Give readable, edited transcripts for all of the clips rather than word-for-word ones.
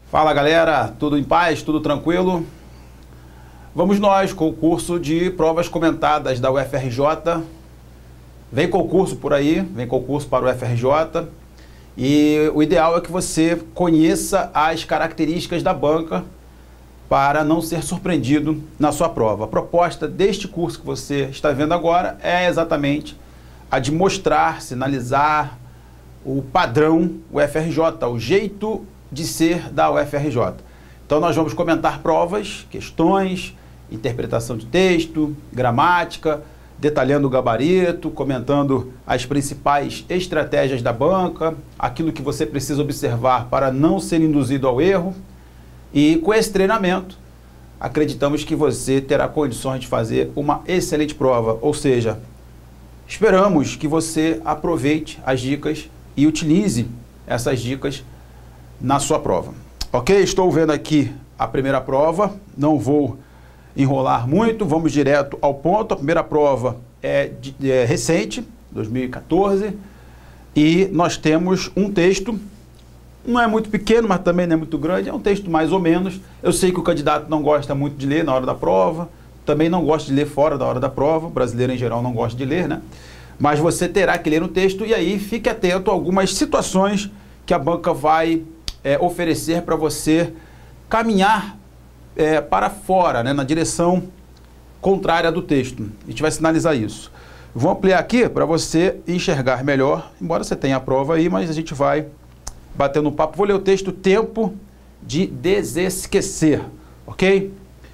Fala galera, tudo em paz, tudo tranquilo? Vamos nós com o curso de provas comentadas da UFRJ. Vem concurso por aí, vem concurso para o UFRJ. E o ideal é que você conheça as características da banca para não ser surpreendido na sua prova. A proposta deste curso que você está vendo agora é exatamente a de mostrar, sinalizar o padrão UFRJ, o jeito de ser da UFRJ. Então nós vamos comentar provas, questões, interpretação de texto, gramática, detalhando o gabarito, comentando as principais estratégias da banca, aquilo que você precisa observar para não ser induzido ao erro. E com esse treinamento, acreditamos que você terá condições de fazer uma excelente prova, ou seja, esperamos que você aproveite as dicas e utilize essas dicas na sua prova. Ok? Estou vendo aqui a primeira prova, não vou enrolar muito, vamos direto ao ponto. A primeira prova é recente, 2014, e nós temos um texto, não é muito pequeno, mas também não é muito grande, é um texto mais ou menos. Eu sei que o candidato não gosta muito de ler na hora da prova, também não gosta de ler fora da hora da prova, o brasileiro em geral não gosta de ler, né? Mas você terá que ler o texto e aí fique atento a algumas situações que a banca vai oferecer para você caminhar para fora, né, na direção contrária do texto. A gente vai sinalizar isso. Vou ampliar aqui para você enxergar melhor, embora você tenha a prova aí, mas a gente vai batendo um papo. Vou ler o texto Tempo de Desesquecer, ok?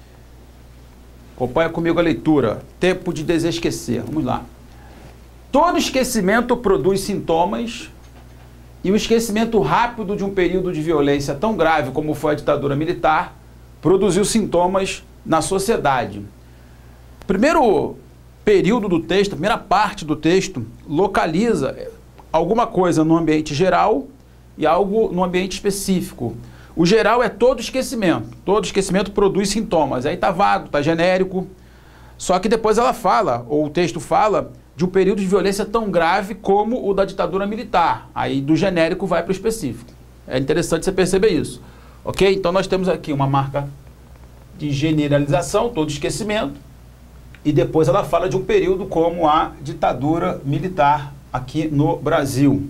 Acompanha comigo a leitura. Tempo de Desesquecer. Vamos lá. Todo esquecimento produz sintomas e o esquecimento rápido de um período de violência tão grave como foi a ditadura militar produziu sintomas na sociedade. O primeiro período do texto, a primeira parte do texto, localiza alguma coisa no ambiente geral e algo no ambiente específico. O geral é todo esquecimento produz sintomas. Aí está vago, está genérico. Só que depois ela fala, ou o texto fala, de um período de violência tão grave como o da ditadura militar. Aí do genérico vai para o específico. É interessante você perceber isso. Ok? Então nós temos aqui uma marca de generalização, todo esquecimento, e depois ela fala de um período como a ditadura militar aqui no Brasil.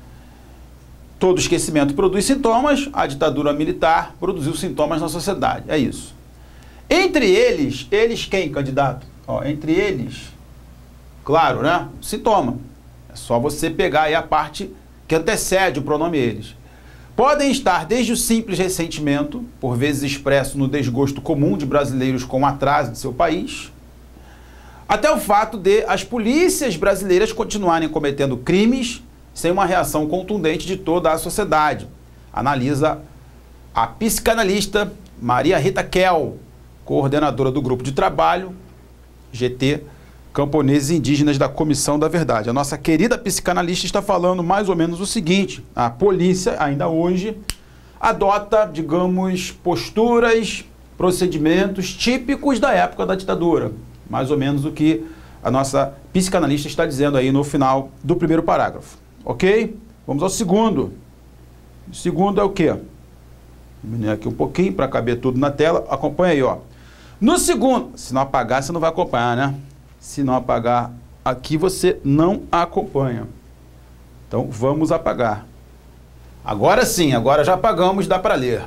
Todo esquecimento produz sintomas, a ditadura militar produziu sintomas na sociedade. É isso. Entre eles quem, candidato? Ó, entre eles, claro, né? Sintoma. É só você pegar aí a parte que antecede o pronome eles. Podem estar desde o simples ressentimento, por vezes expresso no desgosto comum de brasileiros com o atraso de seu país, até o fato de as polícias brasileiras continuarem cometendo crimes sem uma reação contundente de toda a sociedade. Analisa a psicanalista Maria Rita Kell, coordenadora do grupo de trabalho GT Camponeses Indígenas da Comissão da Verdade. A nossa querida psicanalista está falando mais ou menos o seguinte: a polícia, ainda hoje, adota, digamos, posturas, procedimentos típicos da época da ditadura. Mais ou menos o que a nossa psicanalista está dizendo aí no final do primeiro parágrafo. Ok? Vamos ao segundo. O segundo é o quê? Vou diminuir aqui um pouquinho para caber tudo na tela. Acompanha aí, ó. No segundo, se não apagar, você não vai acompanhar, né? Se não apagar aqui, você não acompanha. Então, vamos apagar. Agora sim, agora já apagamos, dá para ler.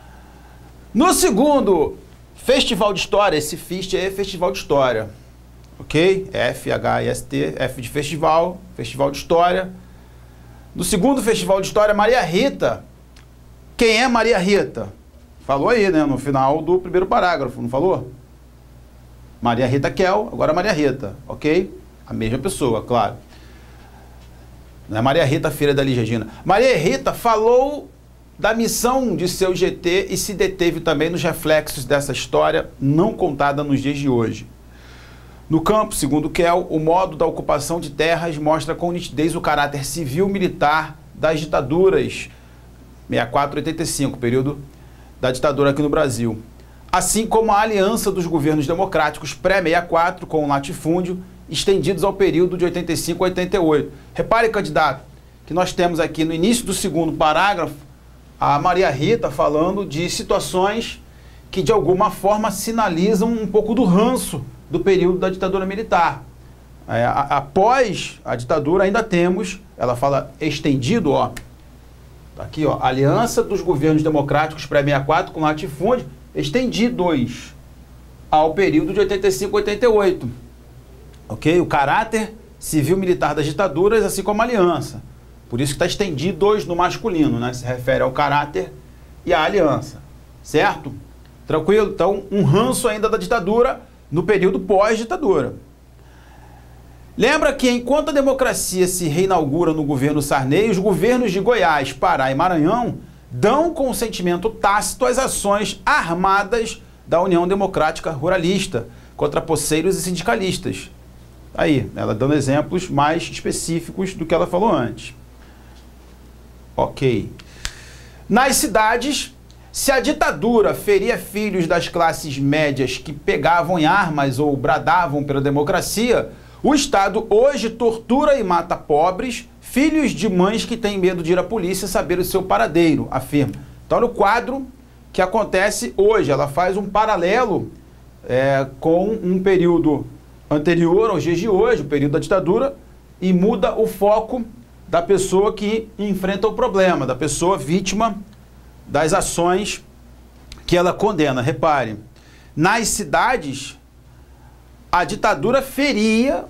No segundo, Festival de História, esse FIST é Festival de História. Ok? F-H-I-S-T, F de Festival, Festival de História. No segundo Festival de História, Maria Rita. Quem é Maria Rita? Falou aí, né? No final do primeiro parágrafo, não falou? Maria Rita Kell, agora Maria Rita, ok? A mesma pessoa, claro. Não é Maria Rita, filha da Elis Regina. Maria Rita falou da missão de seu GT e se deteve também nos reflexos dessa história não contada nos dias de hoje. No campo, segundo Kell, o modo da ocupação de terras mostra com nitidez o caráter civil-militar das ditaduras 64 e 85, período da ditadura aqui no Brasil. Assim como a aliança dos governos democráticos pré-64 com o latifúndio, estendidos ao período de 85 a 88. Repare, candidato, que nós temos aqui no início do segundo parágrafo a Maria Rita falando de situações que de alguma forma sinalizam um pouco do ranço do período da ditadura militar. Após a ditadura ainda temos, ela fala estendido, ó, aqui ó, aliança dos governos democráticos pré-64 com latifúndio, estendidos ao período de 85 a 88. Ok? O caráter civil-militar das ditaduras, assim como a aliança. Por isso que está estendidos no masculino, né? Se refere ao caráter e à aliança. Certo? Tranquilo? Então, um ranço ainda da ditadura no período pós-ditadura. Lembra que enquanto a democracia se reinaugura no governo Sarney, os governos de Goiás, Pará e Maranhão dão consentimento tácito às ações armadas da União Democrática Ruralista contra poceiros e sindicalistas. Aí, ela dando exemplos mais específicos do que ela falou antes. Ok. Nas cidades, se a ditadura feria filhos das classes médias que pegavam em armas ou bradavam pela democracia, o Estado hoje tortura e mata pobres, filhos de mães que têm medo de ir à polícia saber o seu paradeiro, afirma. Então, no quadro que acontece hoje, ela faz um paralelo com um período anterior aos dias de hoje, o período da ditadura, e muda o foco da pessoa que enfrenta o problema, da pessoa vítima das ações que ela condena. Repare, nas cidades, a ditadura feria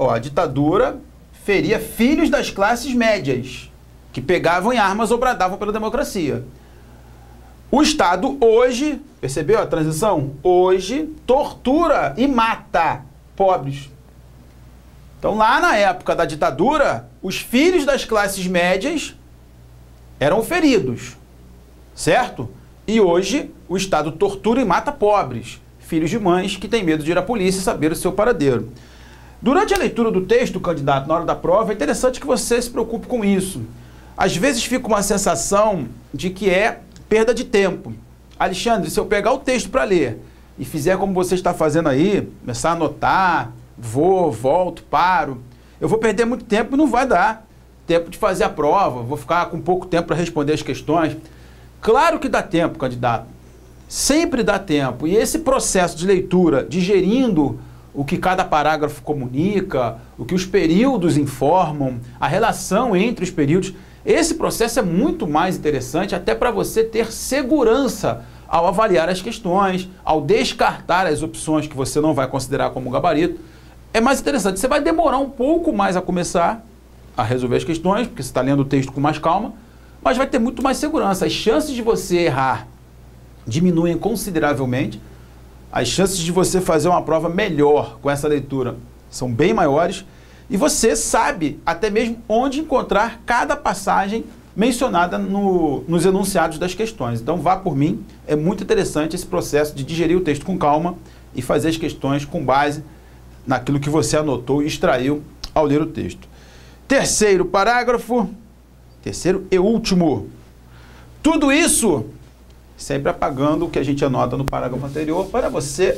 filhos das classes médias, que pegavam em armas ou bradavam pela democracia. O Estado hoje, percebeu a transição? Hoje tortura e mata pobres. Então, lá na época da ditadura, os filhos das classes médias eram feridos, certo? E hoje o Estado tortura e mata pobres, filhos de mães que têm medo de ir à polícia e saber o seu paradeiro. Durante a leitura do texto, candidato, na hora da prova, é interessante que você se preocupe com isso. Às vezes fica uma sensação de que é perda de tempo. Alexandre, se eu pegar o texto para ler e fizer como você está fazendo aí, começar a anotar, volto, paro, eu vou perder muito tempo e não vai dar tempo de fazer a prova, vou ficar com pouco tempo para responder as questões. Claro que dá tempo, candidato. Sempre dá tempo. E esse processo de leitura, digerindo o que cada parágrafo comunica, o que os períodos informam, a relação entre os períodos, esse processo é muito mais interessante até para você ter segurança ao avaliar as questões, ao descartar as opções que você não vai considerar como gabarito. É mais interessante. Você vai demorar um pouco mais a começar a resolver as questões, porque você está lendo o texto com mais calma, mas vai ter muito mais segurança. As chances de você errar diminuem consideravelmente. As chances de você fazer uma prova melhor com essa leitura são bem maiores. E você sabe até mesmo onde encontrar cada passagem mencionada nos enunciados das questões. Então, vá por mim. É muito interessante esse processo de digerir o texto com calma e fazer as questões com base naquilo que você anotou e extraiu ao ler o texto. Terceiro parágrafo, terceiro e último. Tudo isso sempre apagando o que a gente anota no parágrafo anterior para você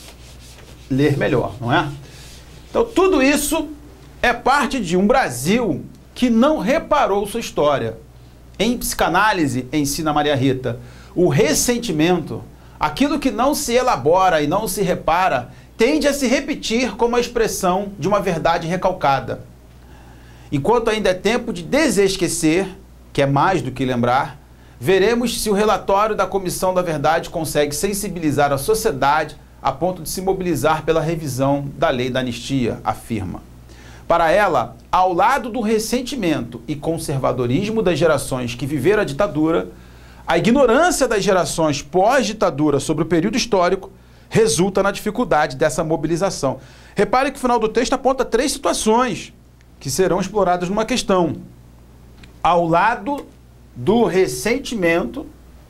ler melhor, não é? Então, tudo isso é parte de um Brasil que não reparou sua história. Em psicanálise, ensina Maria Rita, o ressentimento, aquilo que não se elabora e não se repara, tende a se repetir como a expressão de uma verdade recalcada. Enquanto ainda é tempo de desesquecer, que é mais do que lembrar, veremos se o relatório da Comissão da Verdade consegue sensibilizar a sociedade a ponto de se mobilizar pela revisão da lei da anistia, afirma. Para ela, ao lado do ressentimento e conservadorismo das gerações que viveram a ditadura, a ignorância das gerações pós-ditadura sobre o período histórico resulta na dificuldade dessa mobilização. Repare que o final do texto aponta 3 situações que serão exploradas numa questão. Ao lado do ressentimento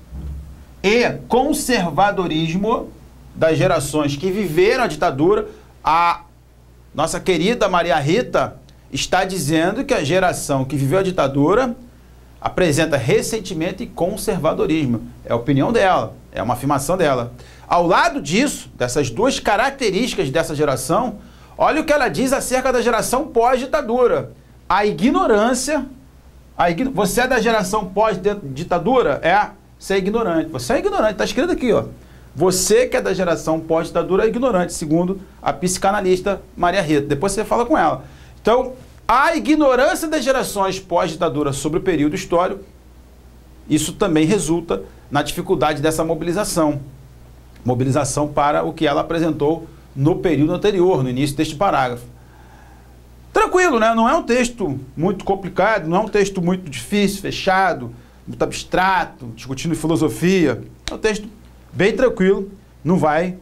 e conservadorismo das gerações que viveram a ditadura, a nossa querida Maria Rita está dizendo que a geração que viveu a ditadura apresenta ressentimento e conservadorismo. É a opinião dela, é uma afirmação dela. Ao lado disso, dessas 2 características dessa geração, olha o que ela diz acerca da geração pós-ditadura. A ignorância. Você é da geração pós-ditadura? É. você é ignorante. Você é ignorante, está escrito aqui, ó. Você que é da geração pós-ditadura é ignorante, segundo a psicanalista Maria Rita. Depois você fala com ela. Então, a ignorância das gerações pós-ditadura sobre o período histórico, isso também resulta na dificuldade dessa mobilização. Mobilização para o que ela apresentou no período anterior, no início deste parágrafo. Tranquilo, né? Não é um texto muito complicado, não é um texto muito difícil, fechado, muito abstrato, discutindo filosofia. É um texto bem tranquilo, não vai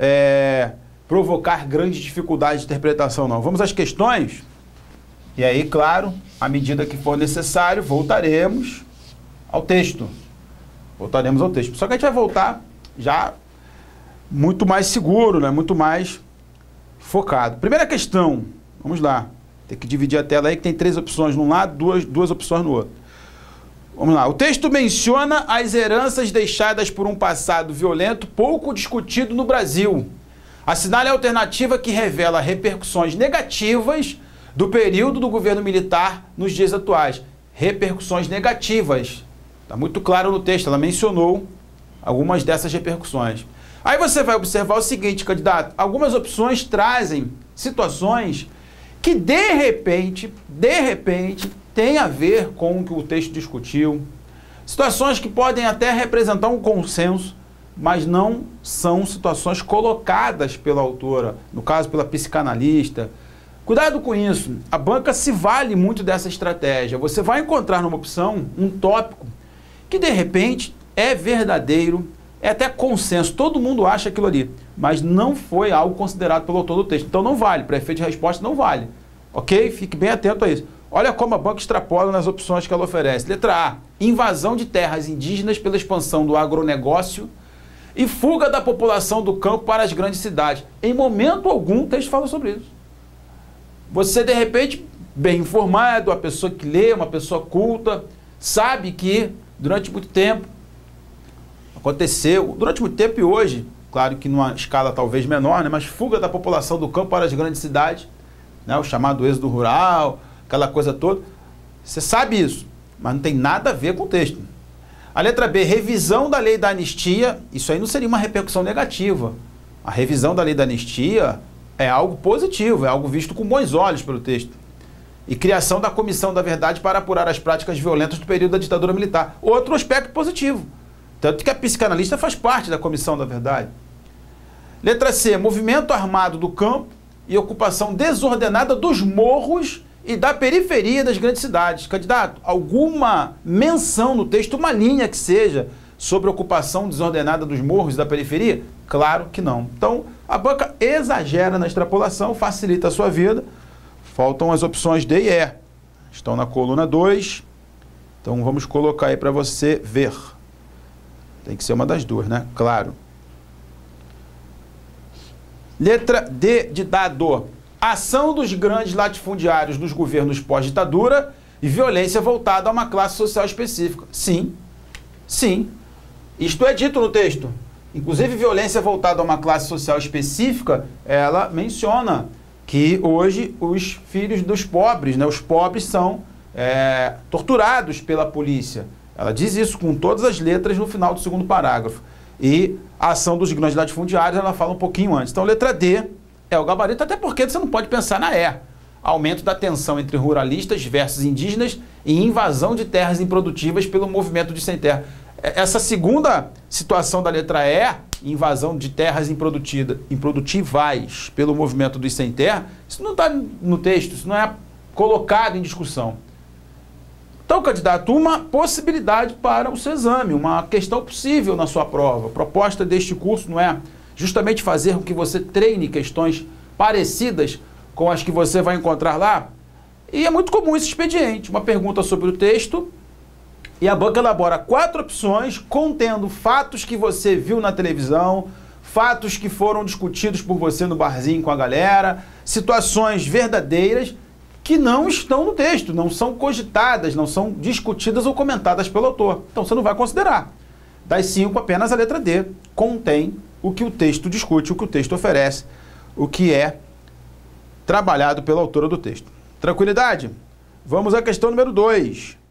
provocar grandes dificuldades de interpretação, não. Vamos às questões, e aí, claro, à medida que for necessário, voltaremos ao texto. Voltaremos ao texto. Só que a gente vai voltar já muito mais seguro, né? Muito mais focado. Primeira questão, vamos lá. Tem que dividir a tela aí, que tem 3 opções num lado, duas opções no outro. Vamos lá. O texto menciona as heranças deixadas por um passado violento pouco discutido no Brasil. Assinale a alternativa que revela repercussões negativas do período do governo militar nos dias atuais. Repercussões negativas. Está muito claro no texto, ela mencionou algumas dessas repercussões. Aí você vai observar o seguinte, candidato. Algumas opções trazem situações que de repente, tem a ver com o que o texto discutiu. Situações que podem até representar um consenso, mas não são situações colocadas pela autora, no caso pela psicanalista. Cuidado com isso, a banca se vale muito dessa estratégia. Você vai encontrar numa opção um tópico que de repente é verdadeiro, é até consenso, todo mundo acha aquilo ali, mas não foi algo considerado pelo autor do texto. Então não vale, para efeito de resposta não vale. Ok? Fique bem atento a isso. Olha como a banca extrapola nas opções que ela oferece. Letra A, invasão de terras indígenas pela expansão do agronegócio e fuga da população do campo para as grandes cidades. Em momento algum o texto fala sobre isso. Você, de repente, bem informado, a pessoa que lê, uma pessoa culta, sabe que durante muito tempo aconteceu, durante muito tempo e hoje, claro que numa escala talvez menor, né, mas fuga da população do campo para as grandes cidades, né, o chamado êxodo rural, aquela coisa toda. Você sabe isso, mas não tem nada a ver com o texto. A letra B, revisão da lei da anistia, isso aí não seria uma repercussão negativa. A revisão da lei da anistia é algo positivo, é algo visto com bons olhos pelo texto. E criação da Comissão da Verdade para apurar as práticas violentas do período da ditadura militar. Outro aspecto positivo. Tanto que a psicanalista faz parte da Comissão da Verdade. Letra C, movimento armado do campo e ocupação desordenada dos morros e da periferia das grandes cidades. Candidato, alguma menção no texto, uma linha que seja, sobre ocupação desordenada dos morros e da periferia? Claro que não. Então, a banca exagera na extrapolação, facilita a sua vida. Faltam as opções D e E. Estão na coluna 2. Então, vamos colocar aí para você ver. Tem que ser uma das duas, né? Claro. Letra D de dado. Ação dos grandes latifundiários dos governos pós-ditadura e violência voltada a uma classe social específica. Sim, sim. Isto é dito no texto. Inclusive, violência voltada a uma classe social específica, ela menciona que hoje os filhos dos pobres, né, os pobres são torturados pela polícia. Ela diz isso com todas as letras no final do segundo parágrafo. E a ação dos grandes latifundiários, ela fala um pouquinho antes. Então, letra D é o gabarito, até porque você não pode pensar na E. Aumento da tensão entre ruralistas versus indígenas e invasão de terras improdutivas pelo movimento de sem terra. Essa segunda situação da letra E, invasão de terras improdutivas pelo movimento dos sem terra, isso não está no texto, isso não é colocado em discussão. Então, candidato, uma possibilidade para o seu exame, uma questão possível na sua prova. A proposta deste curso não é justamente fazer com que você treine questões parecidas com as que você vai encontrar lá? E é muito comum esse expediente, uma pergunta sobre o texto, e a banca elabora 4 opções contendo fatos que você viu na televisão, fatos que foram discutidos por você no barzinho com a galera, situações verdadeiras que não estão no texto, não são cogitadas, não são discutidas ou comentadas pelo autor. Então você não vai considerar. Das 5, apenas a letra D contém o que o texto discute, o que o texto oferece, o que é trabalhado pela autora do texto. Tranquilidade? Vamos à questão número 2.